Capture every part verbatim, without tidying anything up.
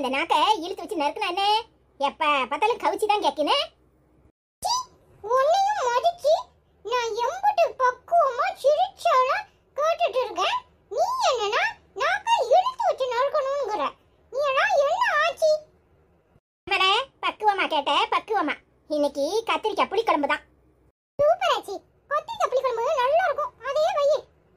இந்த நாக்க இழுத்து வச்சு நறுக்குனா என்ன? எப்ப பார்த்தாலும் கவிச்சி தான் கேட்கினே. உன்னையும் மதிச்சு நான் எம்பட்டு பக்குவமா சிரிச்சால கேட்டுட்டு இருக்கேன். நீ என்னன்னா நாக்க இழுத்து வச்சு நறுக்கணும்ங்கற. நீ எல்லாம் என்ன ஆச்சி? அவரே பக்குவமா கேட்ட பக்குவமா. இன்னைக்கு கத்திரிக்காய் புளி குழம்பு தான். சூப்பர் ஆச்சி. கத்திரிக்காய் புளி குழம்பு நல்லா இருக்கும். அதே வை.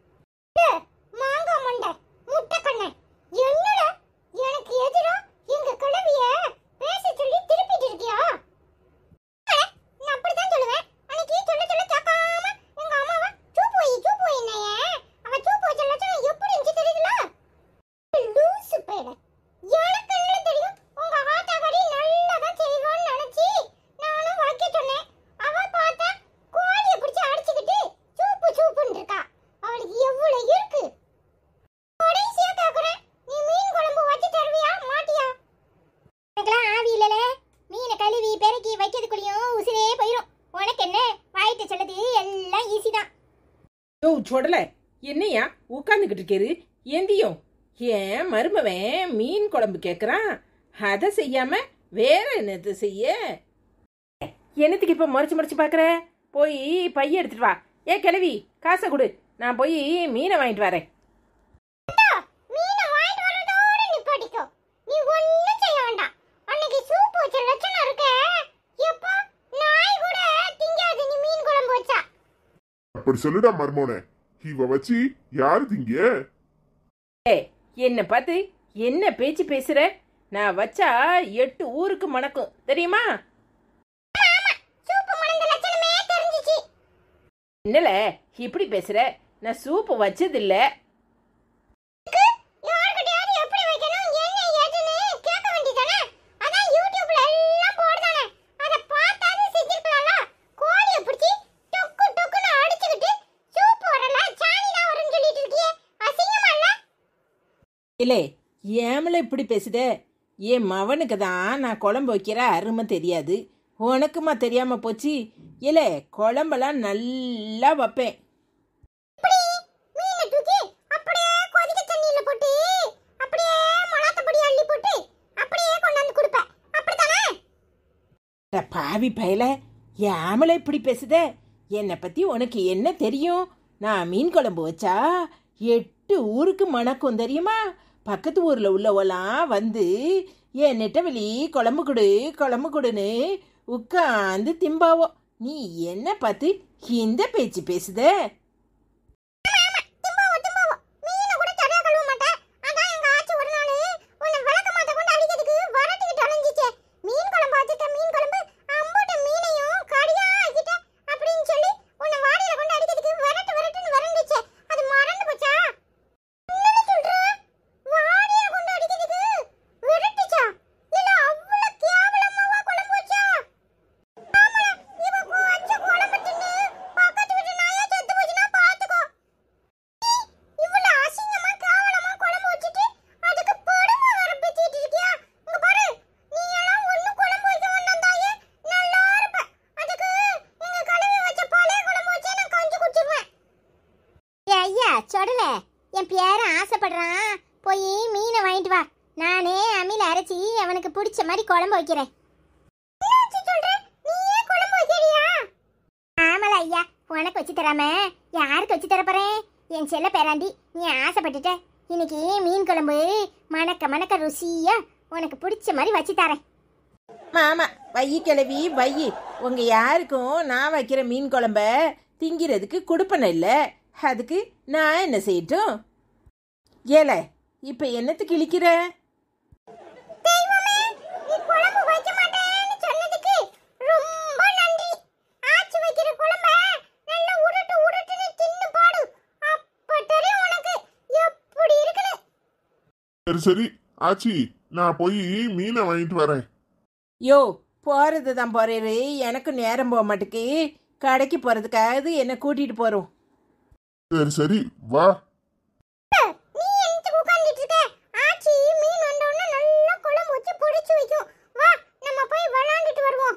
மாங்காய் மண்டை முட்டை கண்ணை என்னடா எனக்கு எதிரா எங்க கிழவிய பேச சொல்லி திருப்பிட்டு இருக்கியா? நான் அப்படிதான் சொல்லுவேன். அன்னைக்கு சொல்ல சொல்ல கேட்காம எங்க அம்மாவ சூப்பு வை சூப்பு வைனையே. அவ சூப்பு வச்ச லட்சணம் எப்படி இருந்துச்சு தெரியுதுல? லூசு பேட. எனக்கு என்ன தெரியும்? உங்க ஆத்தாக்கடி நல்லா தான் செய்வான்னு நினைச்சி நானும் வைக்க சொன்னேன். அவ பார்த்தா கோழியை பிடிச்சி அடிச்சுக்கிட்டு சூப்பு சூப்புன்னு இருக்கா. அவளுக்கு எவ்வளவு இருக்கு? கடைசியா கேக்குறேன், நீ மீன் குழம்பு வச்சு தருவியா மாட்டியா? எனக்கெல்லாம் ஆவி இல்லலே. மீனை கழுவி பெருக்கி வைக்கிறதுக்குள்ளேயும் உசிரே போயிடும். உனக்கு என்ன வாயிட்டு சொல்லுது எல்லாம் ஈஸி தான். யோ சொடல, என்னையா உட்காந்துக்கிட்டு இருக்காரு? எந்தியும் ஏன் மருமவன் மீன் குழம்பு கேட்குறான், அதை செய்யாம வேற என்னது செய்ய? என்னத்துக்கு இப்ப முறைச்சு முறைச்சு பாக்குற? போய் பைய எடுத்துட்டு வா. ஏ கிழவி, காசை கொடு, நான் போய் மீனை வாங்கிட்டு வரேன். மீனை வாங்கிட்டு வரதோட நிப்பாட்டிக்கோ. நீ ஒண்ணும் செய்ய வேண்டாம். அன்னைக்கு சூப்பு வச்ச லட்சணம் இருக்க. எப்போ நாய் கூட திங்காது நீ மீன் குழம்பு வச்சா. அப்படி சொல்லுடா மர்மோனே, இவ வச்சு யாரு திங்க? ஏ என்ன பார்த்து என்ன பேச்சு பேசுற? நான் வச்சா எட்டு ஊருக்கு மணக்கும் தெரியுமா? சூப்பு மணந்த லட்சணமே தெரிஞ்சிச்சு. என்னல இப்படி பேசுற? நான் சூப்பு வச்சதில்ல. யார்கிட்டயாவது எப்படி வைக்கணும் என்ன ஏதுன்னு கேட்க வேண்டியதானே? அதான் யூடியூப்ல எல்லாம் போடுதானே. அத பார்த்தாது செஞ்சிருக்கலாம்ல. கோழியை பிடிச்சி டொக்கு டொக்குன்னு அடிச்சுக்கிட்டு சூப்பு வரல சாணி தான் வரும்னு சொல்லிட்டு இருக்கியே. அசிங்கமா இல்ல? இல்லே ஏமல இப்படி பேசுத? என் மவனுக்கு தான் நான் குழம்பு வைக்கிற அருமை தெரியாது, உனக்குமா தெரியாம போச்சு? இல்ல குழம்பெல்லாம் நல்லா வைப்பேன். மீனை தூக்கி அப்படியே கொதிக்க தண்ணியில போட்டு அப்படியே மிளகாய் பொடி அள்ளி போட்டு அப்படியே கொண்டாந்து கொடுப்பேன். அப்படிதானே? அட பாவி பயல, ஏமல இப்படி பேசுத? என்னை பத்தி உனக்கு என்ன தெரியும்? நான் மீன் குழம்பு வச்சா எட்டு ஊருக்கு மணக்கும் தெரியுமா? பக்கத்து ஊர்ல உள்ளவெல்லாம் வந்து என் நெட்டவெளி குழம்பு கொடு குழம்பு கொடுன்னு உட்காந்து திம்பாவோ. நீ என்ன பார்த்து இந்த பேச்சு பேசுத? சொடல, என் பேர ஆசைப்படுறான். போய் மீனை வாங்கிட்டு வா. நானே அம்மியில அரைச்சி அவனுக்கு பிடிச்ச மாதிரி குழம்பு வைக்கிறேன். ஆமல ஐயா, உனக்கு வச்சு தராம யாருக்கு வச்சு தர போறேன்? என் செல்ல பேராண்டி, நீ ஆசைப்பட்டுட்ட. இன்னைக்கு மீன் குழம்பு மணக்க மணக்க ருசியா உனக்கு பிடிச்ச மாதிரி வச்சு தரேன். ஆமா வையி கிளவி வையி. உங்க யாருக்கும் நான் வைக்கிற மீன் குழம்ப திங்கிறதுக்கு கொடுப்பன இல்ல, அதுக்கு நான் என்ன செய்யட்டும்? ஏல இப்ப என்னத்துக்கு இழிக்கிற? சரி சரி ஆச்சி, நான் போய் மீனை வாங்கிட்டு வரேன். யோ போறது தான் போறேரு, எனக்கு நேரம் போக மாட்டேக்கு. கடைக்கு போறதுக்காவது என்ன கூட்டிட்டு போறோம். சரி சரி வா. ஆச்சி மீன் வந்தோடனே நல்லா குழம்பு வச்சு பொரிச்சு வைக்கும். வா நம்ம போய் விளையாண்டுட்டு வருவோம்.